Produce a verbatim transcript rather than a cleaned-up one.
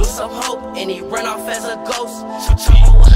some hope, and he run off as a ghost.